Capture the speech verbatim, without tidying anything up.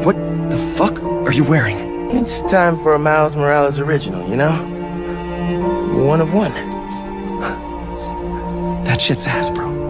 What the fuck are you wearing? It's time for a Miles Morales original, you know? One of one. That shit's ass, bro.